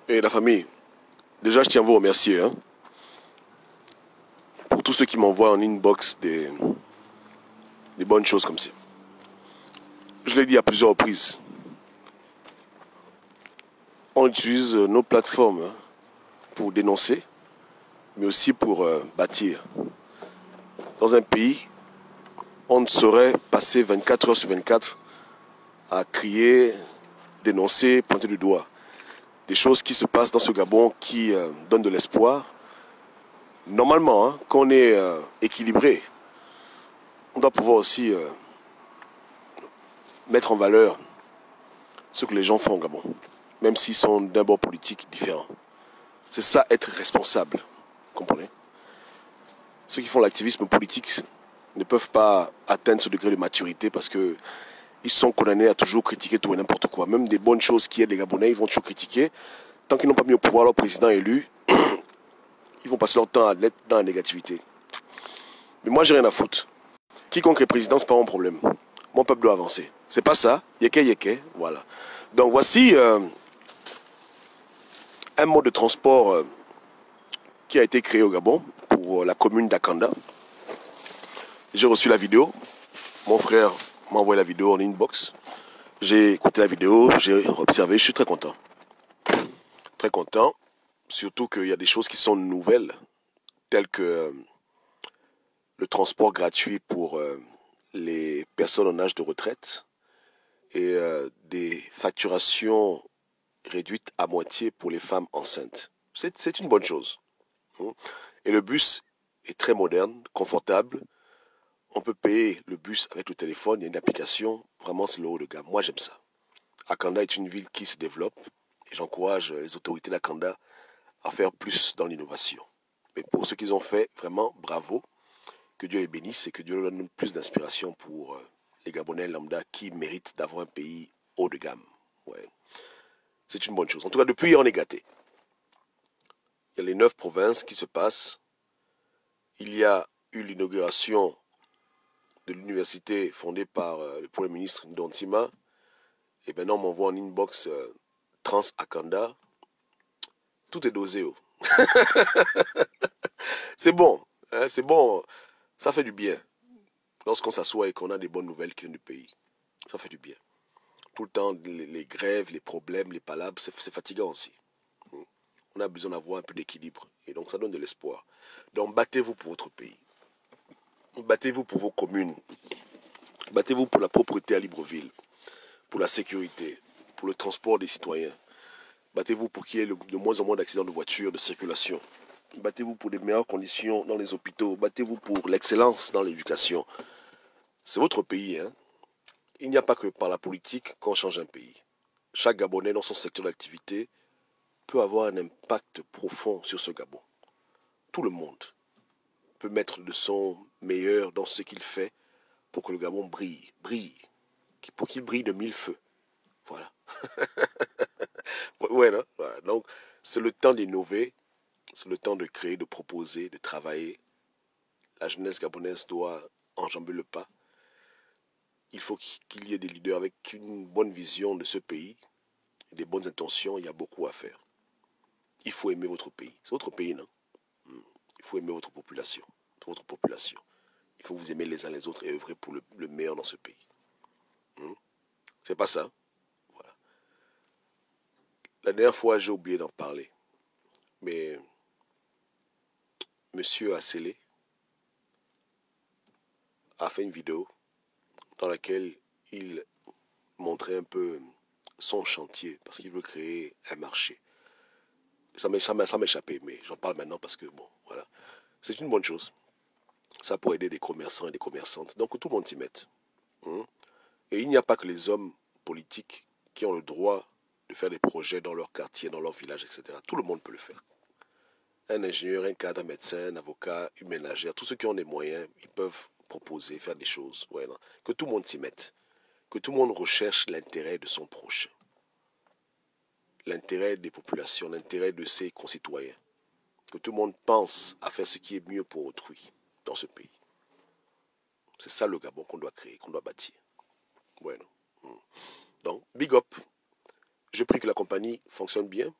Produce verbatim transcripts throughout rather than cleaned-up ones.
Et la famille, déjà je tiens à vous remercier hein, pour tous ceux qui m'envoient en inbox des, des bonnes choses comme ça. Je l'ai dit à plusieurs reprises. On utilise nos plateformes pour dénoncer, mais aussi pour euh, bâtir. Dans un pays, on ne saurait passer vingt-quatre heures sur vingt-quatre à crier, dénoncer, pointer du doigt. Des choses qui se passent dans ce Gabon qui euh, donnent de l'espoir. Normalement, hein, quand on est euh, équilibré, on doit pouvoir aussi euh, mettre en valeur ce que les gens font au Gabon, même s'ils sont d'un bord politique différent. C'est ça, être responsable, vous comprenez? Ceux qui font l'activisme politique ne peuvent pas atteindre ce degré de maturité parce que ils sont condamnés à toujours critiquer tout et n'importe quoi. Même des bonnes choses qui aident les Gabonais, ils vont toujours critiquer. Tant qu'ils n'ont pas mis au pouvoir leur président élu, ils vont passer leur temps à être dans la négativité. Mais moi, j'ai rien à foutre. Quiconque est président, c'est pas mon problème. Mon peuple doit avancer. C'est pas ça. Yeke yeke, voilà. Donc voici euh, un mode de transport euh, qui a été créé au Gabon pour euh, la commune d'Akanda. J'ai reçu la vidéo. Mon frère m'a envoyé la vidéo en inbox. J'ai écouté la vidéo, j'ai observé, je suis très content. Très content, surtout qu'il y a des choses qui sont nouvelles, telles que euh, le transport gratuit pour euh, les personnes en âge de retraite et euh, des facturations réduites à moitié pour les femmes enceintes. C'est une bonne chose. Et le bus est très moderne, confortable. On peut payer le bus avec le téléphone, il y a une application. Vraiment, c'est le haut de gamme. Moi, j'aime ça. Akanda est une ville qui se développe et j'encourage les autorités d'Akanda à faire plus dans l'innovation. Mais pour ce qu'ils ont fait, vraiment, bravo. Que Dieu les bénisse et que Dieu leur donne plus d'inspiration pour euh, les Gabonais lambda qui méritent d'avoir un pays haut de gamme. Ouais. C'est une bonne chose. En tout cas, depuis hier, on est gâtés. Il y a les neuf provinces qui se passent. Il y a eu l'inauguration de l'université fondée par euh, le Premier ministre Ndonsima. Et maintenant, on m'envoie en inbox euh, Trans Akanda. Tout est dosé. Oh. C'est bon. Hein, c'est bon. Ça fait du bien. Lorsqu'on s'assoit et qu'on a des bonnes nouvelles qui viennent du pays. Ça fait du bien. Tout le temps, les, les grèves, les problèmes, les palabres, c'est fatigant aussi. On a besoin d'avoir un peu d'équilibre. Et donc, ça donne de l'espoir. Donc, battez-vous pour votre pays. Battez-vous pour vos communes. Battez-vous pour la propreté à Libreville. Pour la sécurité. Pour le transport des citoyens. Battez-vous pour qu'il y ait le, de moins en moins d'accidents de voitures, de circulation. Battez-vous pour des meilleures conditions dans les hôpitaux. Battez-vous pour l'excellence dans l'éducation. C'est votre pays, hein. Il n'y a pas que par la politique qu'on change un pays. Chaque Gabonais dans son secteur d'activité peut avoir un impact profond sur ce Gabon. Tout le monde peut mettre de son meilleur dans ce qu'il fait pour que le Gabon brille, brille, pour qu'il brille de mille feux. Voilà. Ouais, non? Voilà. Donc, c'est le temps d'innover, c'est le temps de créer, de proposer, de travailler. La jeunesse gabonaise doit enjamber le pas. Il faut qu'il y ait des leaders avec une bonne vision de ce pays, des bonnes intentions. Il y a beaucoup à faire. Il faut aimer votre pays. C'est votre pays, non? Il faut aimer votre population. Votre population. Il faut vous aimer les uns les autres et œuvrer pour le, le meilleur dans ce pays. Hmm? C'est pas ça. Voilà. La dernière fois, j'ai oublié d'en parler. Mais Monsieur Assélé a fait une vidéo dans laquelle il montrait un peu son chantier parce qu'il veut créer un marché. Ça m'a échappé, mais j'en parle maintenant parce que, bon, voilà. C'est une bonne chose. Ça pour aider des commerçants et des commerçantes. Donc tout le monde s'y mette. Hum. Et il n'y a pas que les hommes politiques qui ont le droit de faire des projets dans leur quartier, dans leur village, et cetera. Tout le monde peut le faire. Un ingénieur, un cadre, un médecin, un avocat, une ménagère, tous ceux qui ont des moyens, ils peuvent proposer, faire des choses. Ouais, non. Que tout le monde s'y mette. Que tout le monde recherche l'intérêt de son prochain. L'intérêt des populations, l'intérêt de ses concitoyens. Que tout le monde pense à faire ce qui est mieux pour autrui dans ce pays. C'est ça le Gabon qu'on doit créer, qu'on doit bâtir. Bueno. Donc, big up. Je prie que la compagnie fonctionne bien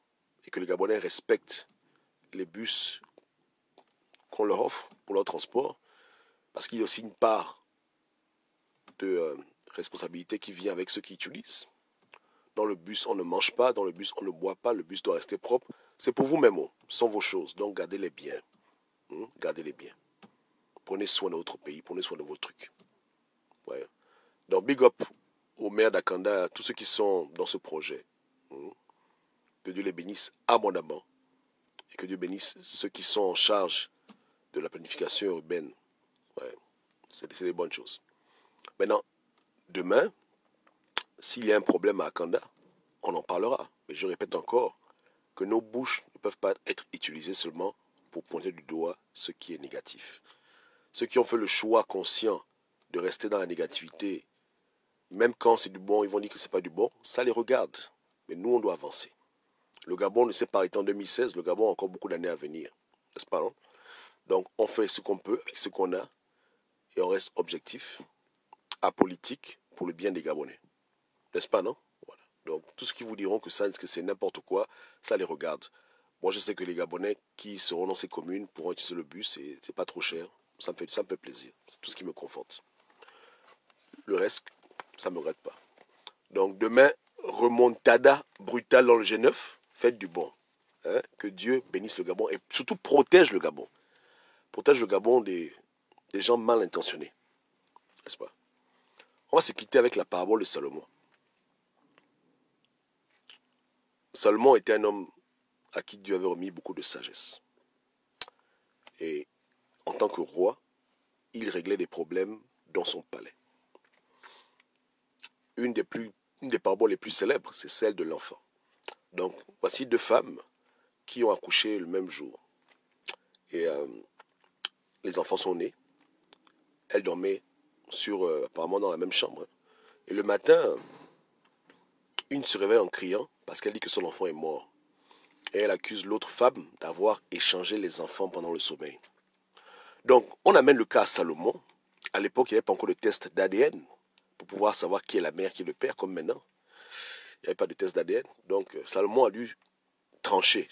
et que les Gabonais respectent les bus qu'on leur offre pour leur transport, parce qu'il y a aussi une part de euh, responsabilité qui vient avec ceux qui utilisent. Dans le bus, on ne mange pas, dans le bus, on ne boit pas, le bus doit rester propre. C'est pour vous-même, oh, ce sont vos choses, donc gardez-les bien. Hum, gardez-les bien. Prenez soin de votre pays, prenez soin de vos trucs. Ouais. Donc, big up au maire d'Akanda, à tous ceux qui sont dans ce projet. Hum. Que Dieu les bénisse abondamment. Et que Dieu bénisse ceux qui sont en charge de la planification urbaine. Ouais. C'est des bonnes choses. Maintenant, demain, s'il y a un problème à Akanda, on en parlera. Mais je répète encore que nos bouches ne peuvent pas être utilisées seulement pour pointer du doigt ce qui est négatif. Ceux qui ont fait le choix conscient de rester dans la négativité, même quand c'est du bon, ils vont dire que ce n'est pas du bon, ça les regarde. Mais nous, on doit avancer. Le Gabon ne s'est pas arrêté en deux mille seize, le Gabon a encore beaucoup d'années à venir. N'est-ce pas, non? Donc, on fait ce qu'on peut avec ce qu'on a et on reste objectif, apolitique, pour le bien des Gabonais. N'est-ce pas, non? Voilà. Donc, tout ce qui vous diront que ça, que c'est n'importe quoi, ça les regarde. Moi, je sais que les Gabonais qui seront dans ces communes pourront utiliser le bus et c'est pas trop cher. Ça me fait, ça me fait plaisir. C'est tout ce qui me conforte. Le reste, ça ne me regrette pas. Donc, demain, remontada brutale dans le G neuf. Faites du bon. Hein? Que Dieu bénisse le Gabon et surtout protège le Gabon. Protège le Gabon des, des gens mal intentionnés. N'est-ce pas? On va se quitter avec la parabole de Salomon. Salomon était un homme à qui Dieu avait remis beaucoup de sagesse. Et en tant que roi, il réglait des problèmes dans son palais. Une des, plus, une des paraboles les plus célèbres, c'est celle de l'enfant. Donc, voici deux femmes qui ont accouché le même jour. Et euh, les enfants sont nés. Elles dormaient sur, euh, apparemment dans la même chambre. Et le matin, une se réveille en criant parce qu'elle dit que son enfant est mort. Et elle accuse l'autre femme d'avoir échangé les enfants pendant le sommeil. Donc, on amène le cas à Salomon. À l'époque, il n'y avait pas encore de test d'A D N pour pouvoir savoir qui est la mère, qui est le père, comme maintenant. Il n'y avait pas de test d'A D N. Donc, Salomon a dû trancher.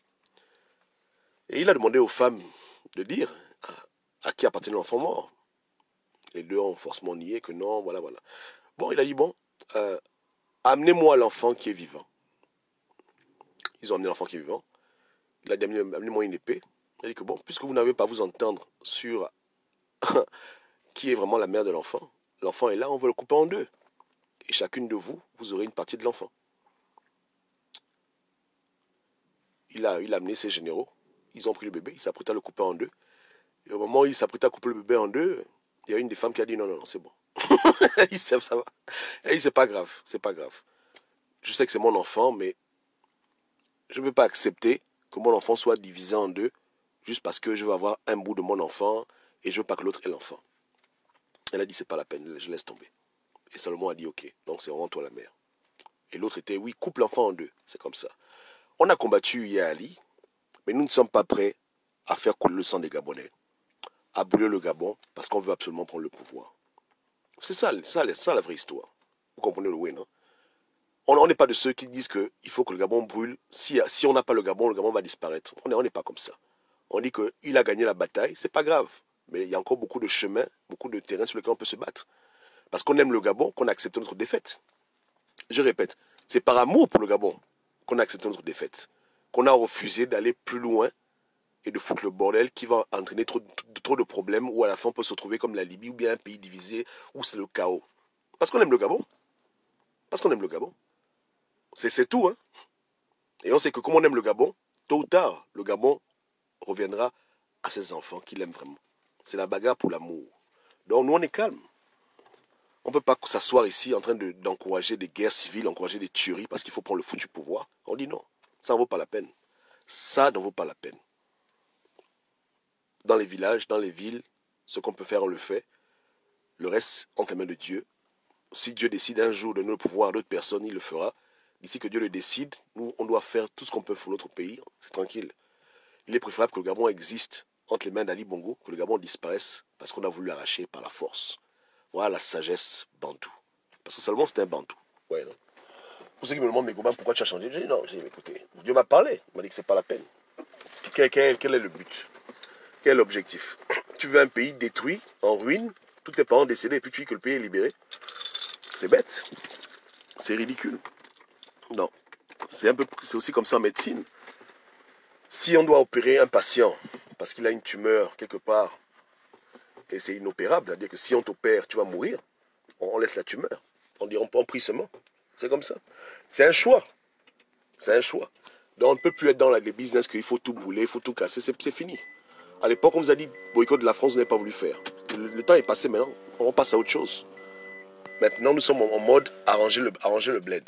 Et il a demandé aux femmes de dire à qui appartenait l'enfant mort. Les deux ont forcément nié que non, voilà, voilà. Bon, il a dit, bon, euh, amenez-moi l'enfant qui est vivant. Ils ont amené l'enfant qui est vivant. Il a dit, amenez-moi une épée. Il a dit que bon, puisque vous n'avez pas à vous entendre sur qui est vraiment la mère de l'enfant, l'enfant est là, on va le couper en deux. Et chacune de vous, vous aurez une partie de l'enfant. Il a, il a amené ses généraux. Ils ont pris le bébé, ils s'apprêtaient à le couper en deux. Et au moment où ils s'apprêtaient à couper le bébé en deux, il y a une des femmes qui a dit non, non, non, c'est bon. Ils savent, ça va. Et c'est pas grave, c'est pas grave. Je sais que c'est mon enfant, mais je ne peux pas accepter que mon enfant soit divisé en deux juste parce que je veux avoir un bout de mon enfant et je veux pas que l'autre ait l'enfant. Elle a dit c'est pas la peine, je laisse tomber. Et Salomon a dit ok, donc c'est vraiment toi la mère. Et l'autre était oui, coupe l'enfant en deux, c'est comme ça. On a combattu Yaali, mais nous ne sommes pas prêts à faire couler le sang des Gabonais, à brûler le Gabon parce qu'on veut absolument prendre le pouvoir. C'est ça, ça, ça la vraie histoire. Vous comprenez le oui, non? On n'est pas de ceux qui disent qu'il faut que le Gabon brûle. Si, si on n'a pas le Gabon, le Gabon va disparaître. On n'est pas comme ça. On dit qu'il a gagné la bataille, c'est pas grave. Mais il y a encore beaucoup de chemins, beaucoup de terrains sur lesquels on peut se battre. Parce qu'on aime le Gabon, qu'on accepte notre défaite. Je répète, c'est par amour pour le Gabon qu'on a accepté notre défaite. Qu'on a refusé d'aller plus loin et de foutre le bordel qui va entraîner trop, trop de problèmes où à la fin on peut se retrouver comme la Libye ou bien un pays divisé où c'est le chaos. Parce qu'on aime le Gabon. Parce qu'on aime le Gabon. C'est tout, hein. Et on sait que comme on aime le Gabon, tôt ou tard, le Gabon reviendra à ses enfants qu'il aime vraiment. C'est la bagarre pour l'amour. Donc nous, on est calme. On ne peut pas s'asseoir ici en train d'encourager de, des guerres civiles, encourager des tueries parce qu'il faut prendre le foutu pouvoir. On dit non, ça ne vaut pas la peine. Ça ne vaut pas la peine. Dans les villages, dans les villes, ce qu'on peut faire, on le fait. Le reste, entre les mains de Dieu. Si Dieu décide un jour de donner le pouvoir à d'autres personnes, il le fera. D'ici que Dieu le décide, nous, on doit faire tout ce qu'on peut pour notre pays. C'est tranquille. Il est préférable que le Gabon existe entre les mains d'Ali Bongo, que le Gabon disparaisse parce qu'on a voulu l'arracher par la force. Voilà la sagesse bantou. Parce que seulement c'est un bantou. Ouais, non? Pour ceux qui me demandent, mais Goban, pourquoi tu as changé? J'ai dit non, j'ai dit, écoutez, Dieu m'a parlé, il m'a dit que c'est pas la peine. Quel, quel, quel est le but? Quel est l'objectif? Tu veux un pays détruit, en ruine, tous tes parents décédés, et puis tu dis que le pays est libéré? C'est bête. C'est ridicule. Non. C'est un peu, c'est aussi comme ça en médecine. Si on doit opérer un patient parce qu'il a une tumeur quelque part et c'est inopérable, c'est-à-dire que si on t'opère, tu vas mourir, on, on laisse la tumeur. On dit on, on prie seulement. C'est comme ça. C'est un choix. C'est un choix. Donc on ne peut plus être dans les business qu'il faut tout brûler, il faut tout casser, c'est fini. À l'époque, on vous a dit boycott de la France, vous n'avez pas voulu faire. Le, le temps est passé maintenant, on passe à autre chose. Maintenant, nous sommes en, en mode arranger le, arranger le bled.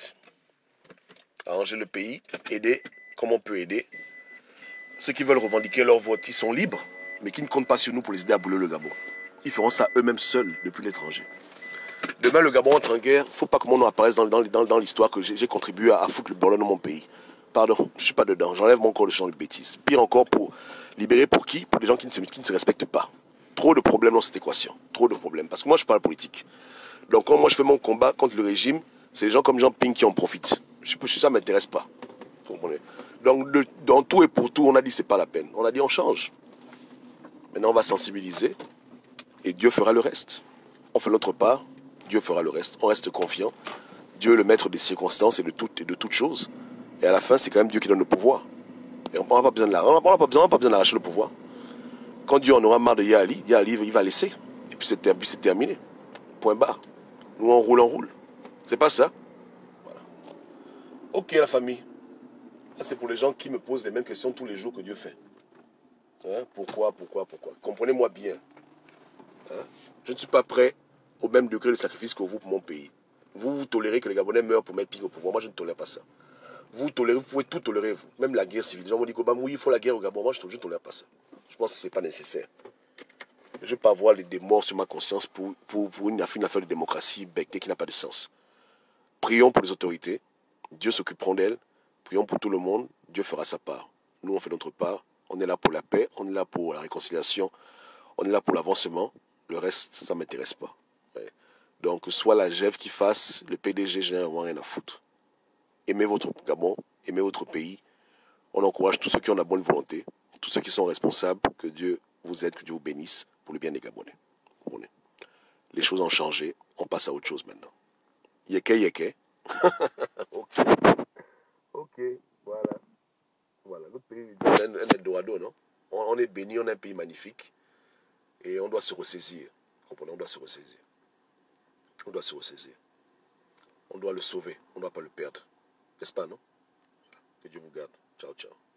Arranger le pays, aider comme on peut aider. Ceux qui veulent revendiquer leur vote, ils sont libres, mais qui ne comptent pas sur nous pour les aider à brûler le Gabon. Ils feront ça eux-mêmes seuls depuis l'étranger. Demain, le Gabon entre en guerre, il ne faut pas que mon nom apparaisse dans, dans, dans, dans l'histoire que j'ai contribué à, à foutre le bordel dans mon pays. Pardon, je ne suis pas dedans, j'enlève mon corps de champ de bêtises. Pire encore, pour libérer pour qui? Pour des gens qui ne, se, qui ne se respectent pas. Trop de problèmes dans cette équation, trop de problèmes. Parce que moi, je parle politique. Donc, quand moi, je fais mon combat contre le régime, c'est les gens comme Jean Ping qui en profitent. Je, je, ça ne m'intéresse pas. Vous comprenez? Donc, de, dans tout et pour tout, on a dit c'est pas la peine. On a dit on change. Maintenant, on va sensibiliser et Dieu fera le reste. On fait notre part, Dieu fera le reste. On reste confiant. Dieu est le maître des circonstances et de toutes et de toutes choses. Et à la fin, c'est quand même Dieu qui donne le pouvoir. Et on n'a pas besoin de la, on n'a pas besoin, pas besoin d'arracher le pouvoir. Quand Dieu en aura marre de Yali, Yali, il va laisser. Et puis c'est terminé. Point barre. Nous, on roule, on roule. C'est pas ça. Voilà. Ok, la famille. C'est pour les gens qui me posent les mêmes questions tous les jours que Dieu fait. Hein? Pourquoi, pourquoi, pourquoi? Comprenez-moi bien. Hein? Je ne suis pas prêt au même degré de sacrifice que vous pour mon pays. Vous, vous tolérez que les Gabonais meurent pour mettre Ping au pouvoir. Moi, je ne tolère pas ça. Vous tolérez, vous pouvez tout tolérer, vous. Même la guerre civile. Les gens m'ont dit qu'au oui, il faut la guerre au Gabon. Moi, je ne tolère pas ça. Je pense que ce n'est pas nécessaire. Je ne vais pas avoir des morts sur ma conscience pour, pour, pour une, affaire, une affaire de démocratie bectée qui n'a pas de sens. Prions pour les autorités. Dieu s'occupera d'elles. Prions pour tout le monde. Dieu fera sa part. Nous, on fait notre part. On est là pour la paix. On est là pour la réconciliation. On est là pour l'avancement. Le reste, ça ne m'intéresse pas. Ouais. Donc, soit la G E V qui fasse, le P D G, je n'ai rien à foutre. Aimez votre Gabon, aimez votre pays. On encourage tous ceux qui ont la bonne volonté, tous ceux qui sont responsables, que Dieu vous aide, que Dieu vous bénisse pour le bien des Gabonais. Les choses ont changé, on passe à autre chose maintenant. Yeke yeke. Ok. Ok, voilà. Voilà, notre pays est un Eldorado, non? On est béni, on est un pays magnifique. Et on doit se ressaisir. Comprenez, on doit se ressaisir. On doit se ressaisir. On doit le sauver, on ne doit pas le perdre. N'est-ce pas, non? Que Dieu vous garde. Ciao, ciao.